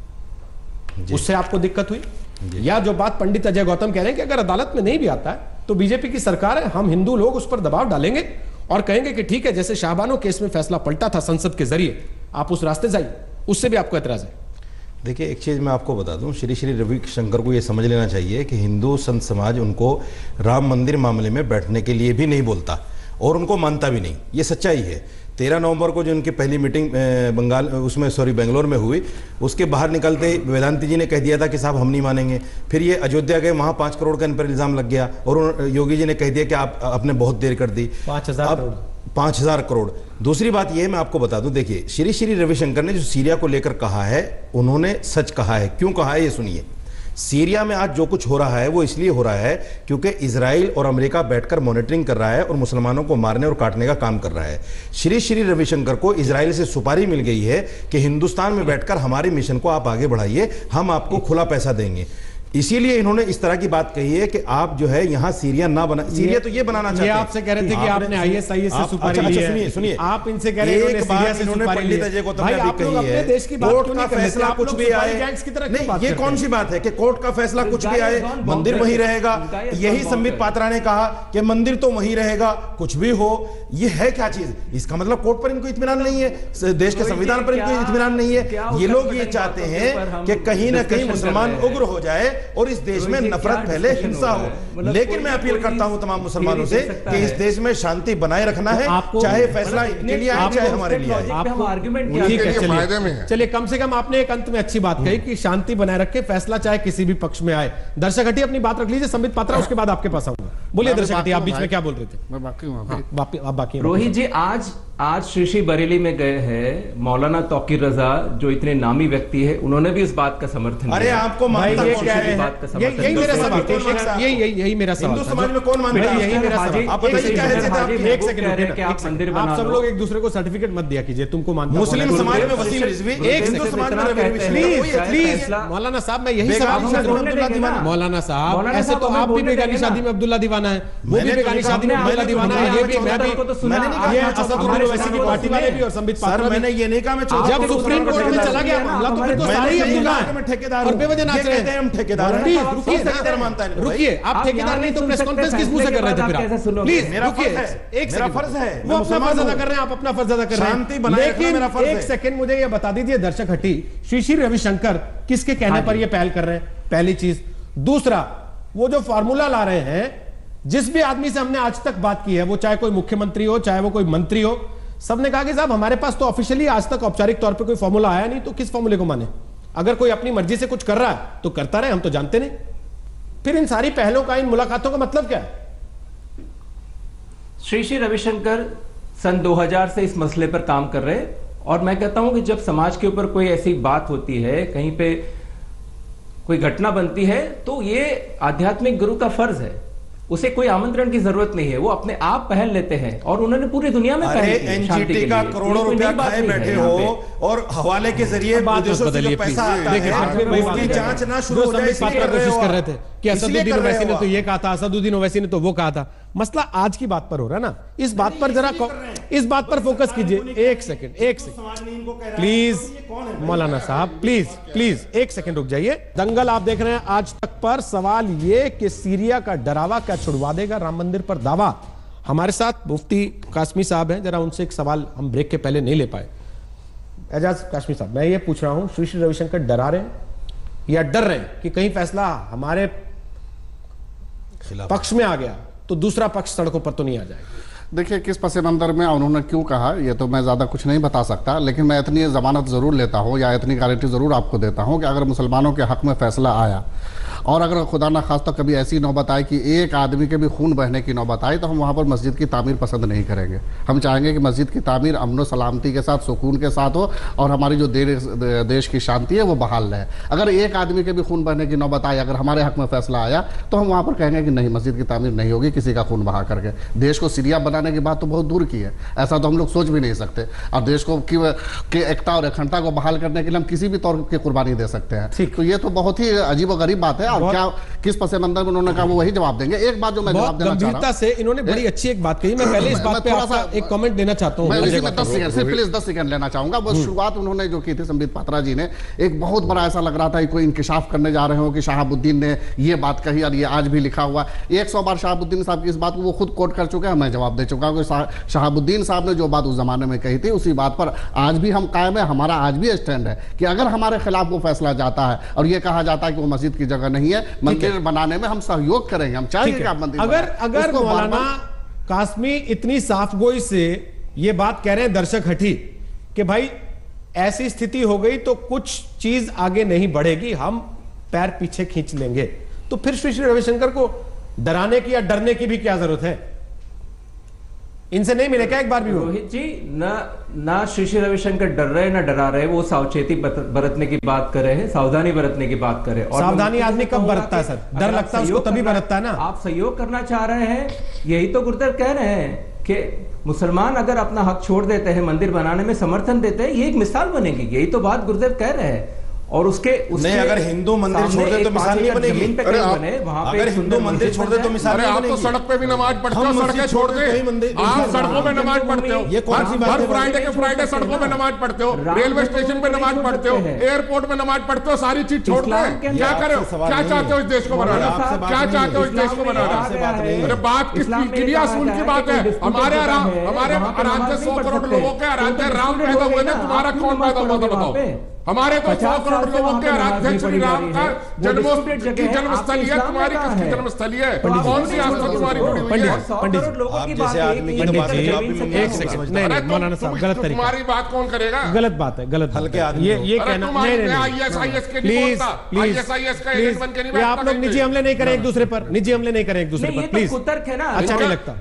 उससे आपको दिक्कत हुई? या जो बात पंडित अजय गौतम कह रहे हैं कि अगर अदालत में नहीं भी आता है तो बीजेपी की सरकार है, हम हिंदू लोग उस पर दबाव डालेंगे और कहेंगे कि ठीक है, जैसे शाहबानो केस में फैसला पलटा था संसद के जरिए, आप उस रास्ते जाइए, उससे भी आपको एतराज है? देखिए, एक चीज़ मैं आपको बता दूं, श्री श्री रविशंकर को ये समझ लेना चाहिए कि हिंदू संत समाज उनको राम मंदिर मामले में बैठने के लिए भी नहीं बोलता और उनको मानता भी नहीं। ये सच्चाई है। तेरह नवंबर को जो उनकी पहली मीटिंग बंगाल उसमें सॉरी बेंगलोर में हुई, उसके बाहर निकलते वेदांती जी ने कह दिया था कि साहब हम नहीं मानेंगे। फिर ये अयोध्या गए, वहाँ पाँच करोड़ का इन पर इल्ज़ाम लग गया और योगी जी ने कह दिया कि आप आपने बहुत देर कर दी। पाँच हजार करोड़ पाँच हजार करोड़। दूसरी बात यह मैं आपको बता दूं, देखिए श्री श्री रविशंकर ने जो सीरिया को लेकर कहा है, उन्होंने सच कहा है। क्यों कहा है ये सुनिए। सीरिया में आज जो कुछ हो रहा है वो इसलिए हो रहा है क्योंकि इजराइल और अमेरिका बैठकर मॉनिटरिंग कर रहा है और मुसलमानों को मारने और काटने का काम कर रहा है। श्री श्री रविशंकर को इजराइल से सुपारी मिल गई है कि हिंदुस्तान में बैठकर हमारे मिशन को आप आगे बढ़ाइए, हम आपको खुला पैसा देंगे। इसीलिए इन्होंने इस तरह की बात कही है कि आप जो है यहाँ सीरिया ना बना, सीरिया तो ये बनाना चाहते हैं। आपसे कह रहे थे कि आपने आईएसआईएस से सुपारी ली है। सुनिए सुनिए, आप इनसे कह रहे हैं एक बात इन्होंने पंडित अजय गौतम ने भी कही है, देश की कोर्ट का फैसला कुछ भी आए, नहीं ये कौन सी बात है कि कोर्ट का फैसला कुछ भी आए मंदिर वहीं रहेगा। यही संबित पात्रा ने कहा कि मंदिर तो वहीं रहेगा, कुछ भी हो। ये है क्या चीज? इसका मतलब कोर्ट पर इनको इत्मीनान नहीं है, देश के संविधान पर इनको इत्मीनान नहीं है। ये लोग ये चाहते हैं कि कहीं ना कहीं मुसलमान उग्र हो जाए और इस देश में नफरत फैले, हिंसा हो। लेकिन मैं अपील करता हूं तमाम मुसलमानों से कि इस देश में शांति बनाए रखना है, चाहे फैसला इनके लिए आए चाहे हमारे लिए आए। चलिए, कम से कम आपने एक अंत में अच्छी बात कही कि शांति बनाए रखे, फैसला चाहे किसी भी पक्ष में आए। दर्शक हटी अपनी बात रख लीजिए, संबित पात्रा उसके बाद आपके पास आऊंगा। बोलिए दर्शक हटी, आप बीच में क्या बोल रहे थे? मैं बाकी हूं, आप बाकी। रोहित जी, आज आज श्री श्री बरेली में गए हैं मौलाना तौकीर रजा, जो इतने नामी व्यक्ति है, उन्होंने भी इस बात का समर्थन अरे किया। आपको भाई ये क्या है? यही मेरा सवाल, यही यही यही मेरा सवाल। हिंदू समाज में कौन मानता है? यही मेरा सवाल। आप बताइए क्या हैसियत है आपकी? एक सेकंड, आप सब लोग एक दूसरे को सर्टिफिकेट मत दिया कीजिए। तुमको मानता मुस्लिम समाज में वसीम रिजवी, एक हिंदू समाज में रवि रिजवी। प्लीज प्लीज मौलाना साहब, मैं यही सवाल मौलाना साहब, ऐसे तो आप भी बेगानी शादी में अब्दुल्ला दीवाना है, वो भी बेगानी शादी में अब्दुल्ला दीवाना है, ये भी मैं भी, ये असदुद्दीन ओवैसी की पार्टी वाले भी और संबित पात्रा। मैंने ये नहीं कहा मैं जब सुप्रीम कोर्ट में चला गया मामला तो फिर तो सारे ही अब्दुल्ला हैं, ठेकेदार और बेवजह नाच रहे हैं। हम ठेकेदार हैं, रुकिए ठेकेदार मानता है। रुकिए, आप ठेकेदार नहीं तो प्रेस कॉन्फ्रेंस किस मुंह से कर रहे थे? फिर आप प्लीज मेरा रुकिए, एक मेरा फर्ज है, वो अपना फर्ज अदा कर रहे हैं, आप अपना फर्ज अदा कर रहे हैं, शांति बनाए रखना मेरा फर्ज है। एक सेकंड मुझे ये बता दीजिए दर्शक हटी, श्री श्री रविशंकर किसके कहने पर ये पहल कर रहे हैं? पहली चीज। दूसरा, वो जो फार्मूला ला रहे हैं, जिस भी आदमी से हमने आज तक बात की है, वो चाहे कोई मुख्यमंत्री हो चाहे वो कोई मंत्री हो, सबने कहा कि साहब हमारे पास तो ऑफिशियली आज तक औपचारिक तौर पे कोई फॉर्मूला आया नहीं, तो किस फॉर्मूले को माने? अगर कोई अपनी मर्जी से कुछ कर रहा है तो करता रहे, हम तो जानते नहीं। फिर इन सारी पहलों का, इन मुलाकातों का मतलब क्या है? श्री श्री रविशंकर सन दो हज़ार से इस मसले पर काम कर रहे हैं, और मैं कहता हूं कि जब समाज के ऊपर कोई ऐसी बात होती है, कहीं पे कोई घटना बनती है, तो ये आध्यात्मिक गुरु का फर्ज है, उसे कोई आमंत्रण की जरूरत नहीं है, वो अपने आप पहल लेते हैं और उन्होंने पूरी दुनिया में अरे एनजीटी का करोड़ों रुपया खाए बैठे हो और हवाले के जरिए विदेशों से जो पैसा आता है उसकी जांच ना शुरू हो जाए, कोशिश कर रहे थे कि असदुद्दीन ओवैसी ने तो ये कहा था, असदुद्दीन ओवैसी ने तो वो कहा था। मसला आज की बात पर हो रहा है ना, इस बात पर जरा इस बात पर फोकस कीजिए। एक सेकंड एक सेकंड प्लीज मौलाना साहब, प्लीज प्लीज एक सेकंड रुक जाइए। दंगल आप देख रहे हैं आज तक पर। सवाल ये कि सीरिया का डरावा क्या छुड़वा देगा राम मंदिर पर दावा? हमारे साथ मुफ्ती कासमी साहब हैं, जरा उनसे एक सवाल हम ब्रेक के पहले नहीं ले पाए। एजाज कासमी साहब, मैं ये पूछ रहा हूं, श्री श्री रविशंकर डरा रहे हैं या डर रहे हैं कि कहीं फैसला हमारे पक्ष में आ गया तो दूसरा पक्ष सड़कों पर तो नहीं आ जाएगा? देखिए, किस पस मंजर में उन्होंने क्यों कहा ये तो मैं ज़्यादा कुछ नहीं बता सकता, लेकिन मैं इतनी जमानत ज़रूर लेता हूँ या इतनी गारंटी ज़रूर आपको देता हूँ कि अगर मुसलमानों के हक़ में फ़ैसला आया और अगर खुदा न खास्ता कभी ऐसी नौबत आए कि एक आदमी के भी खून बहने की नौबत आई, तो हम वहाँ पर मस्जिद की तामीर पसंद नहीं करेंगे। हम चाहेंगे कि मस्जिद की तामीर अमन सलामती के साथ, सुकून के साथ हो और हमारी जो देश देश की शांति है वो बहाल रहे। अगर एक आदमी के भी खून बहने की नौबत आई, अगर हमारे हक़ में फ़ैसला आया, तो हम वहाँ पर कहेंगे कि नहीं, मस्जिद की तामीर नहीं होगी किसी का खून बहा करके। देश को सीरिया बनाने की बात तो बहुत दूर की है, ऐसा तो हम लोग सोच भी नहीं सकते। और देश को की एकता और अखंडता को बहाल करने के लिए हम किसी भी तौर की कुर्बानी दे सकते हैं। तो ये तो बहुत ही अजीब व गरीब बात है। और क्या किस पस मंजर में उन्होंने कहा वो वही जवाब देंगे। एक बात जो मैं जवाब देना चाह रहा हूं से इन्होंने बड़ी अच्छी एक बात कही, मैं पहले इस बात पे आपका एक कमेंट देना चाहता हूं। मैं इसी में दस सेकंड से प्लीज दस सेकंड लेना चाहूंगा। बस शुरुआत उन्होंने जो की थी संबित पात्रा जी ने, एक बहुत बड़ा ऐसा लग रहा था कोई इंकिशाफ करने जा रहे हो कि शहाबुद्दीन ने ये बात कही और ये आज भी लिखा हुआ। एक सौ बार शहाबुद्दीन साहब की इस बात को वो खुद कोट कर चुके हैं, मैं जवाब दे चुका हूं। शहाबुद्दीन साहब ने जो बात उस जमाने में कही थी उसी बात पर आज भी हम कायम है। हमारा आज भी स्टैंड है कि अगर हमारे खिलाफ वो फैसला जाता है और ये कहा जाता है कि वो मस्जिद की जगह नहीं है, मंदिर बनाने में हम सहयोग करेंगे, हम चाहेंगे कि आप मंदिर अगर अगर मौलाना कासमी इतनी साफगोई से ये बात कह रहे हैं दर्शक हटी कि भाई ऐसी स्थिति हो गई तो कुछ चीज आगे नहीं बढ़ेगी, हम पैर पीछे खींच लेंगे, तो फिर श्री श्री रविशंकर को डराने की या डरने की भी क्या जरूरत है? इनसे नहीं मिले क्या एक बार भी? रोहित जी, ना ना श्री श्री रविशंकर डर रहे ना डरा रहे, वो सावचेती बरतने की बात कर रहे हैं, सावधानी बरतने की बात कर रहे हैं। सावधानी आदमी कब बरतता है सर? डर लगता है उसको तभी बरतता है ना। आप सहयोग करना चाह रहे हैं, यही तो गुरुदेव कह रहे हैं कि मुसलमान अगर अपना हक छोड़ देते हैं, मंदिर बनाने में समर्थन देते हैं, ये एक मिसाल बनेगी। यही तो बात गुरुदेव कह रहे हैं। और उसके, उसके नहीं, अगर हिंदू मंदिर छोड़ दे तो मिसाल नहीं बनेगी। अरे बने वहां पे अगर हिंदू मंदिर छोड़ दे तो मिसाल नहीं बनेगी। आप तो सड़क पे भी नमाज पढ़ते हो, सड़कें छोड़ दे, आप सड़कों में नमाज पढ़ते हो, ये कौन सी बात है? हर फ्राइडे के फ्राइडे सड़कों में नमाज पढ़ते हो, रेलवे स्टेशन पे नमाज पढ़ते हो, एयरपोर्ट में नमाज पढ़ते हो, सारी चीज छोड़ दे। क्या करे, क्या चाहते हो इस देश को बनाना? क्या चाहते हो इस देश को बनाना? अरे बात किस किलिया असूल की बात है? हमारे हमारे आराध्य सौ करोड़ लोगों के आराध्य राम पैदा हुए थे, तुम्हारा कौन पैदा हुआ था बताओ? हमारे तो सौ करोड़ लोगों के आराध्य श्री राम का जन्मोत्सव की जन्मस्थली है, तुम्हारी किसकी जन्मस्थली है? कौन सी आस्था तुम्हारी जुड़ी हुई है? मौलाना साहब गलत तरीका, तुम्हारी बात कौन करेगा? गलत बात है, गलत हल्के आदमी ये ये कहना प्लीज प्लीज आप लोग निजी हमले नहीं करें एक दूसरे पर, निजी हमले नहीं करें एक दूसरे पर प्लीज। अच्छा नहीं लगता।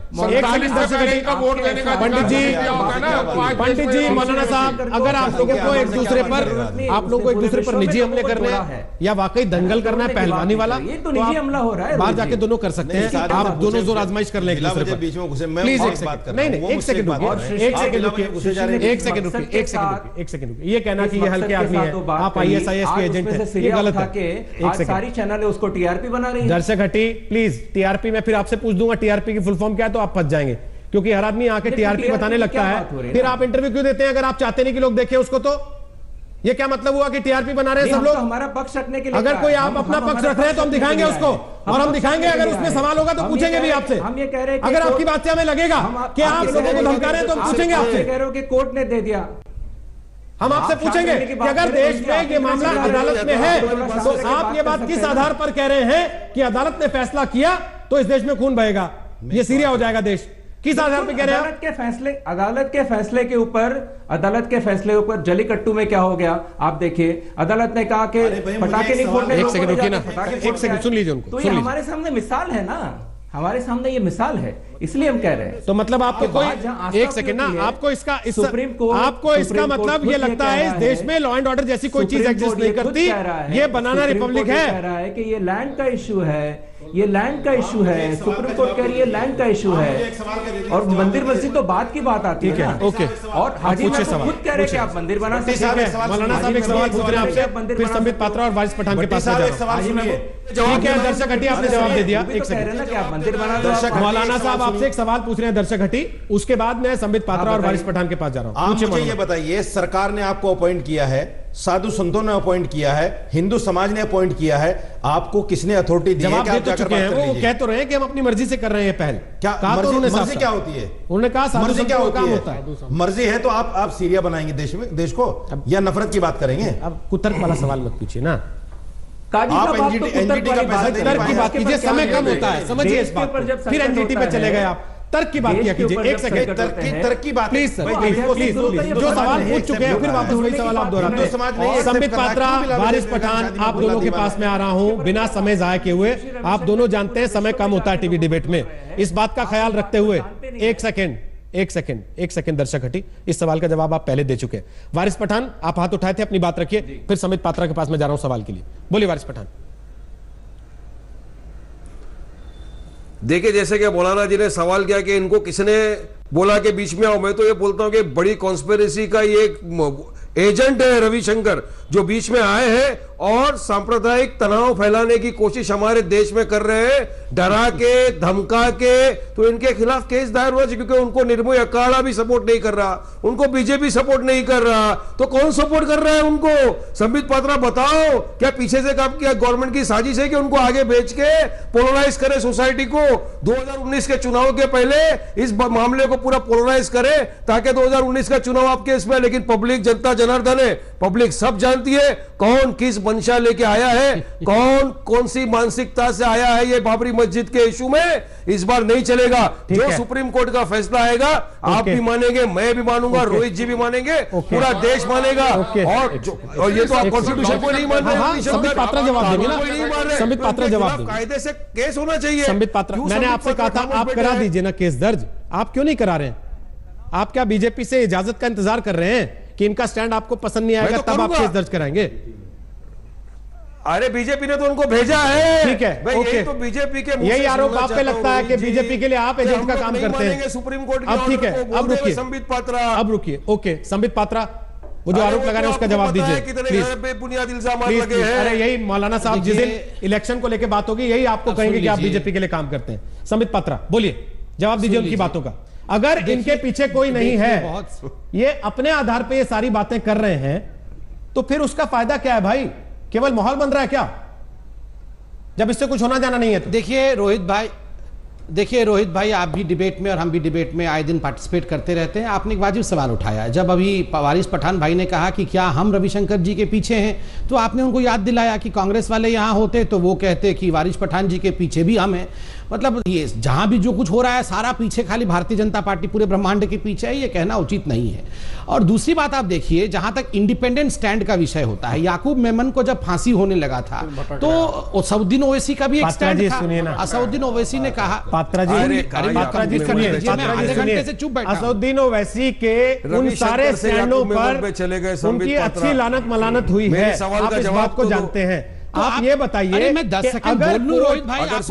पंडित जी पंडित जी मौलाना साहब, अगर आप लोगों को एक दूसरे पर आप लोगों को एक दूसरे पर निजी हमले करने हैं या वाकई दंगल करना है पहलवानी वाला, ये तो निजी हमला हो रहा है। बाहर जाके दोनों कर सकते हैं, आप दोनों जोर आजमाइश कर लें एक दूसरे पर। बीच में घुसे, मैं प्लीज एक एक बात कर नहीं नहीं एक सेकंड रुकिए, एक सेकंड रुकिए, एक सेकंड रुकिए, एक सेकंड रुकिए, एक सेकंड रुकिए। ये कहना कि ये हल्के आदमी है, आप आईएसआईएस के एजेंट हैं, ये गलत है। एक सेकंड, सारी चैनल उसको टीआरपी बना रही है। दर्शक हटी प्लीज, टीआरपी में फिर आपसे पूछ दूंगा टीआरपी की फुल फॉर्म क्या है, तो आप फंस जाएंगे, क्योंकि हर आदमी आके टीआरपी बताने लगता है, फिर आप इंटरव्यू क्यों देते हैं अगर आप चाहते नहीं कि लोग देखें उसको? तो ये क्या मतलब हुआ कि टीआरपी बना रहे हैं सब लोग? हमारा पक्ष रखने के लिए, अगर कोई आप अपना पक्ष रख रहे हैं तो हम दिखाएंगे उसको, और हम दिखाएंगे, अगर उसमें सवाल होगा तो पूछेंगे भी आपसे। हम ये कह रहे हैं अगर आपकी बात से हमें लगेगा कि आप लोगों को धमका रहे हैं तो हम पूछेंगे आपसे। कह रहे हो कि कोर्ट ने दे दिया, हम आपसे पूछेंगे कि अगर देश में ये मामला अदालत में है तो आप ये बात किस आधार पर कह रहे हैं कि अदालत ने फैसला किया तो इस देश में खून बहेगा, ये सीरिया हो जाएगा देश? किस आधार पर कह रहे हैं? अदालत के फैसले अदालत के फैसले के ऊपर अदालत के फैसले के ऊपर जलीकट्टू में क्या हो गया आप देखिए। अदालत ने कहा कि पटाखे नहीं फोड़ने। एक सेकंड रुकिए ना, एक सेकंड सुन लीजिए उनको। तो ये हमारे सामने मिसाल है ना, हमारे सामने ये मिसाल है, इसलिए हम कह रहे हैं। तो मतलब आपको कोई एक सेकंड ना, आपको इसका इस सुप्रीम कोर्ट आपको इसका मतलब ये लगता है इस देश में लॉ एंड ऑर्डर जैसी कोई चीज एग्जिस्ट नहीं करती, ये बनाना रिपब्लिक है। कह रहा है कि ये लैंड का इशू है, ये लैंड का इशू है, सुप्रीम कोर्ट कह रही है लैंड का इशू है, और मंदिर मस्जिद तो बात की बात आती है ना। ओके, और हाजी खुद कह रहे हैं कि आप मंदिर बना सकते हैं। मौलाना साहब एक सवाल पूछ रहे हैं आपसे, फिर संबित पात्रा और वारिस पठान के पास आ जाओ। ठीक है दर्शक हटी, आपने जवाब दे दिया। एक सेकंड दर्शक, मौलाना साहब आपसे एक सवाल पूछ रहे हैं दर्शक हटी, उसके बाद मैं संबित पात्रा और वारिस पठान के पास जा रहा हूं। आप मुझे ये बताइए, सरकार ने आपको अपॉइंट किया है, साधु संतों ने अपॉइंट किया है, हिंदू समाज ने अपॉइंट किया है, आपको किसने अथॉरिटी दी है? जवाब दे तो चुके हैं, वो कह तो रहे हैं कि हम अपनी मर्जी से कर रहे हैं पहल। क्या मर्जी, मर्जी क्या होती है? उन्होंने कहा मर्जी क्या होती है? मर्जी है तो आप आप सीरिया बनाएंगे देश में, देश को, या नफरत की बात करेंगे? अब कुतर्क वाला सवाल मत पूछिए ना, आप एनजीटी का पैसा तर्क की बात कीजिए, समय कम होता है, समझिए इस बात को। फिर एनजीटी पे चले गए आप, तर्क की बात किया कीजिए। एक सेकंड, तर्क की बात प्लीज सर, प्लीज जो सवाल पूछ चुके हैं फिर वापस वही सवाल आप दोहराते हैं। संबित पात्रा, वारिस पठान, आप दोनों के पास में आ रहा हूं बिना समय जाया किए हुए। आप दोनों जानते हैं समय कम होता है टीवी डिबेट में, इस बात का ख्याल रखते हुए एक सेकंड एक सेकंड एक सेकंड दर्शक हटी, इस सवाल का जवाब आप पहले दे चुके हैं। वारिस पठान, आप हाथ उठाए थे, अपनी बात रखिए, फिर संबित पात्रा के पास में जा रहा हूं सवाल के लिए। बोलिए वारिस पठान। देखिए, जैसे कि मौलाना जी ने सवाल किया कि इनको किसने बोला कि बीच में आओ, मैं तो ये बोलता हूं कि बड़ी कॉन्स्पिरेसी का ये एक एजेंट है रविशंकर, जो बीच में आए हैं और सांप्रदायिक तनाव फैलाने की कोशिश हमारे देश में कर रहे हैं, डरा के धमका के। तो इनके खिलाफ केस दायर होना चाहिए, क्योंकि उनको निर्मोही अखाड़ा भी सपोर्ट नहीं कर रहा, उनको बीजेपी सपोर्ट नहीं कर रहा, तो कौन सपोर्ट कर रहा है उनको? संबित पात्रा बताओ, क्या पीछे से काम किया गवर्नमेंट की साजिश है कि उनको आगे भेज के पोलराइज करे सोसाइटी को? दो हज़ार उन्नीस के चुनाव के पहले इस मामले को पूरा पोलराइज करे ताकि दो हज़ार उन्नीस का चुनाव आपके इसमें। लेकिन पब्लिक, जनता जनार्दन है, पब्लिक सब जानती है कौन किस मंशा लेके आया है, कौन कौन सी मानसिकता से आया है ये बाबरी मस्जिद के इशू में। इस बार नहीं चलेगा। जो सुप्रीम कोर्ट का फैसला आएगा आप भी मानेंगे, मैं भी मानूंगा, रोहित जी भी मानेंगे, पूरा देश मानेगा। और जो, और ये तो आप कॉन्स्टिट्यूशन को नहीं मान रहे, संबित पात्रा जवाब देंगे ना, संबित पात्रा जवाब देंगे। कायदे से केस होना चाहिए। संबित पात्रा, मैंने आपसे कहा था आप करा दीजिए ना केस दर्ज, आप क्यों नहीं करा रहे हैं? आप क्या बीजेपी से इजाजत का इंतजार कर रहे हैं कि इनका स्टैंड आपको पसंद नहीं आएगा तब आप केस दर्ज कराएंगे? अरे बीजेपी ने तो उनको भेजा है। ठीक है, भाई ओके। यही तो बीजेपी के यही आरोप आप पे लगता है कि बीजेपी के लिए आप एजेंट का काम करते हैं सुप्रीम कोर्ट। अब ठीक है, अब रुकिए संबित पात्रा, अब रुकिए। ओके संबित पात्रा, वो जो आरोप लगा रहे हैं उसका जवाब दीजिए प्लीज। बेबुनियाद इल्जाम लगे हैं। अरे यही मौलाना साहब, जिस दिन इलेक्शन को लेकर बात होगी यही आपको कहेंगे कि आप बीजेपी के लिए काम करते हैं। संबित पात्रा बोलिए, जवाब दीजिए उनकी बातों का। अगर इनके पीछे कोई नहीं है, ये अपने आधार पर ये सारी बातें कर रहे हैं, तो फिर उसका फायदा क्या है भाई? केवल माहौल बन रहा है क्या, जब इससे कुछ होना जाना नहीं है? तो देखिए रोहित भाई, देखिए रोहित भाई, आप भी डिबेट में और हम भी डिबेट में आए दिन पार्टिसिपेट करते रहते हैं। आपने एक वाजिब सवाल उठाया है। जब अभी वारिस पठान भाई ने कहा कि क्या हम रविशंकर जी के पीछे हैं, तो आपने उनको याद दिलाया कि कांग्रेस वाले यहां होते तो वो कहते कि वारिस पठान जी के पीछे भी हम हैं। मतलब ये जहां भी जो कुछ हो रहा है सारा पीछे खाली भारतीय जनता पार्टी पूरे ब्रह्मांड के पीछे है, ये कहना उचित नहीं है। और दूसरी बात आप देखिए, जहां तक इंडिपेंडेंट स्टैंड का विषय होता है, याकूब मेमन को जब फांसी होने लगा था तो असउद्दीन ओवैसी का भी एक स्टैंड था। असउद्दीन ओवैसी ने कहा, पात्रा जी, पात्रा जी सुनिए, असउद्दीन ओवैसी के उन सारे स्टैंडों पर उनकी अच्छी लानत मलानत हुई है, आप इस बात को जानते हैं। तो आप ये बताइए, मैं दस सेकंड बोल लूं रोहित भाई, अगर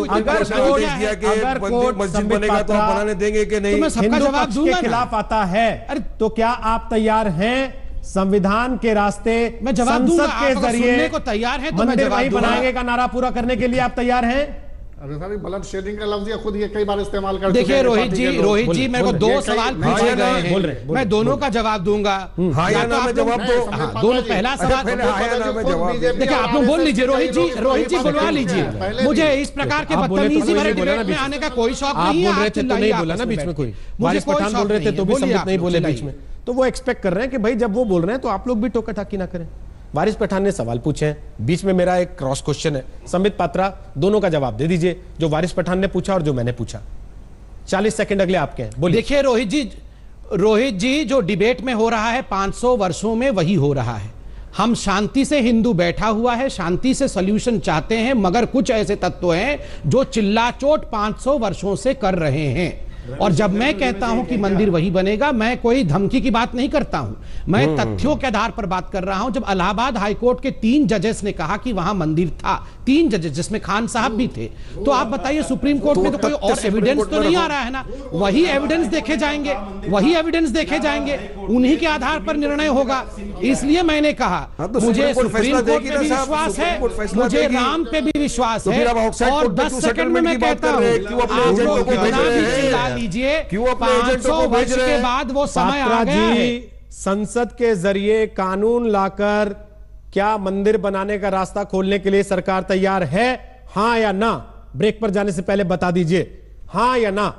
अगर कोर्ट मस्जिद बनेगा तो आप बनाने देंगे कि नहीं? हिंदू पक्ष के खिलाफ आता है तो क्या आप तैयार हैं संविधान के रास्ते, मैं जवाब दूंगा, के जरिए को तैयार हैं तो मंदिर वहीं बनाएंगे का नारा पूरा करने के लिए आप तैयार हैं? अरे सर, ब्लड शेडिंग का लफ्ज खुद ये कई बार इस्तेमाल कर चुके हैं। देखिए रोहित जी, रोहित जी मेरे को दो सवाल पूछे गए हैं, मैं दोनों का जवाब दूंगा। हाँ या ना में जवाब दो। दोनों, पहला सवाल देखिए आप लोग बोल लीजिए। रोहित जी, रोहित जी बुलवा लीजिए। मुझे इस प्रकार के बदतमीजी भरे डिबेट में आने का कोई शौक नहीं है। आप बोल रहे थे तो नहीं बोला ना बीच में कोई, वारिस पठान बोल रहे थे तो भी संबित नहीं बोले बीच में, तो वो एक्सपेक्ट कर रहे हैं कि भाई जब वो बोल रहे हैं तो आप लोग भी टोका टाकी ना करें। वारिस पठान ने सवाल पूछे हैं, बीच में मेरा एक क्रॉस क्वेश्चन है। संबित पात्रा दोनों का जवाब दे दीजिए, जो वारिस पठान ने पूछा और जो मैंने पूछा। चालीस सेकंड अगले आपके हैं, बोलिए। देखिए रोहित जी, रोहित जी जो डिबेट में हो रहा है पाँच सौ वर्षों में वही हो रहा है। हम शांति से, हिंदू बैठा हुआ है, शांति से सॉल्यूशन चाहते हैं, मगर कुछ ऐसे तत्व हैं जो चिल्लाचोट पाँच सौ वर्षों से कर रहे हैं। और जब मैं कहता हूं कि मंदिर वही बनेगा, मैं कोई धमकी की बात नहीं करता हूं, मैं तथ्यों के आधार पर बात कर रहा हूं। जब इलाहाबाद हाईकोर्ट के तीन जजेस ने कहा कि वहां मंदिर था, तीन जजेस जिसमें खान साहब भी थे, तो आप बताइए सुप्रीम कोर्ट में तो कोई और एविडेंस तो नहीं आ रहा है ना? वही एविडेंस देखे जाएंगे, वही एविडेंस देखे जाएंगे, उन्हीं के आधार पर निर्णय होगा। इसलिए मैंने कहा मुझे सुप्रीम कोर्ट पे भी विश्वास है, मुझे राम पे भी विश्वास है। और दस सेकंड में मैं कहता हूं, आप लोग कितना भी चिल्ला लीजिए, पाँच सौ वर्ष के बाद वो समय आ गया है। संसद के जरिए कानून लाकर क्या मंदिर बनाने का रास्ता खोलने के लिए सरकार तैयार है, हां या ना? ब्रेक पर जाने से पहले बता दीजिए, हां या ना?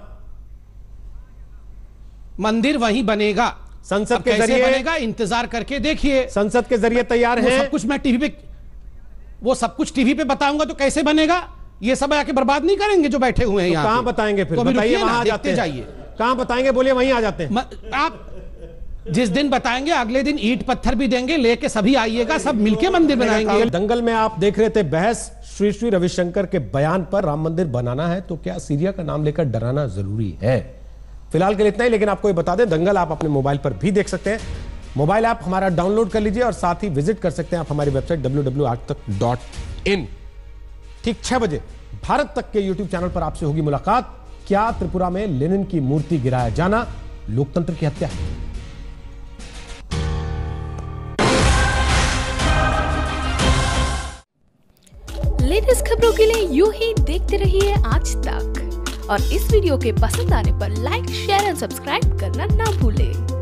मंदिर वहीं बनेगा, संसद के जरिए बनेगा, इंतजार करके देखिए। संसद के जरिए तैयार है, सब कुछ मैं टीवी पे, वो सब कुछ टीवी पे बताऊंगा तो कैसे बनेगा? ये सब आके बर्बाद नहीं करेंगे जो बैठे हुए हैं तो यहाँ। कहां बताएंगे फिर? बताइए, वहां आ जाते जाइए। कहां बताएंगे, बोलिए, वहीं आ जाते हैं। आप जिस दिन बताएंगे अगले दिन ईंट पत्थर भी देंगे, लेके सभी आइएगा, सब मिलके मंदिर बनाएंगे। दंगल में आप देख रहे थे बहस श्री श्री रविशंकर के बयान पर, राम मंदिर बनाना है तो क्या सीरिया का नाम लेकर डराना जरूरी है? फिलहाल के लिए इतना ही, लेकिन आपको ये बता दें दंगल आप अपने मोबाइल पर भी देख सकते हैं। मोबाइल ऐप हमारा डाउनलोड कर लीजिए और साथ ही विजिट कर सकते हैं आप हमारी website W W W dot Aaj Tak dot in. ठीक छह बजे भारत तक के यूट्यूब चैनल पर आपसे होगी मुलाकात। क्या त्रिपुरा में लेनिन की मूर्ति गिराया जाना लोकतंत्र की हत्या है? यूं ही देखते रहिए आज तक और इस वीडियो के पसंद आने पर लाइक, शेयर एंड सब्सक्राइब करना ना भूलें।